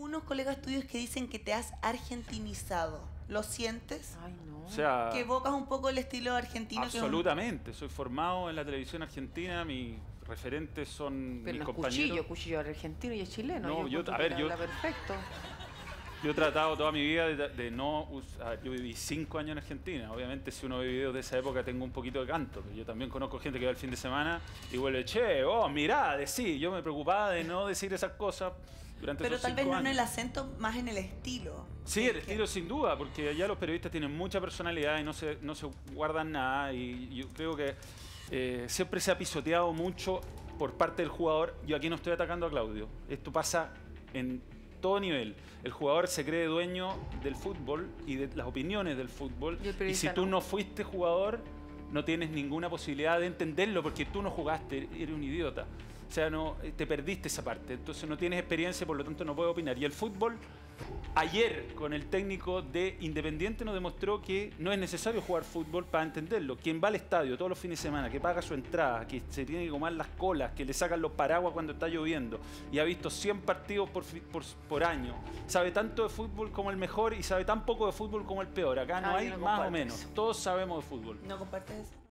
algunos colegas tuyos que dicen que te has argentinizado. ¿Lo sientes? Ay, no. O sea, Que evocas un poco el estilo argentino. absolutamente. Soy formado en la televisión argentina, mis referentes son Pero mis no es compañeros. cuchillo argentino y es chileno. No, yo, encuentro a ver, que yo- habla perfecto. Yo he tratado toda mi vida de no usar. Yo viví 5 años en Argentina. Obviamente, si uno ve videos de esa época, tengo un poquito de canto. Pero yo también conozco gente que va el fin de semana y vuelve, che, oh, mirá, decí. Yo me preocupaba de no decir esas cosas durante Pero esos tal vez 5 no en años. el acento, más en el estilo. Sí, el estilo sin duda, porque allá los periodistas tienen mucha personalidad y no se guardan nada. Y yo creo que siempre se ha pisoteado mucho por parte del jugador. Yo aquí no estoy atacando a Claudio. Esto pasa en todo nivel. El jugador se cree dueño del fútbol y de las opiniones del fútbol. Y el Y periodista si tú no. no fuiste jugador, no tienes ninguna posibilidad de entenderlo porque tú no jugaste, eres un idiota. O sea, no, te perdiste esa parte. Entonces no tienes experiencia, por lo tanto no puedes opinar. Y el fútbol, ayer con el técnico de Independiente nos demostró que no es necesario jugar fútbol para entenderlo. Quien va al estadio todos los fines de semana, que paga su entrada, que se tiene que comer las colas, que le sacan los paraguas cuando está lloviendo y ha visto 100 partidos por año, sabe tanto de fútbol como el mejor y sabe tan poco de fútbol como el peor. Acá no Ah, hay yo no más o comparto menos. eso. Todos sabemos de fútbol. ¿No compartes eso?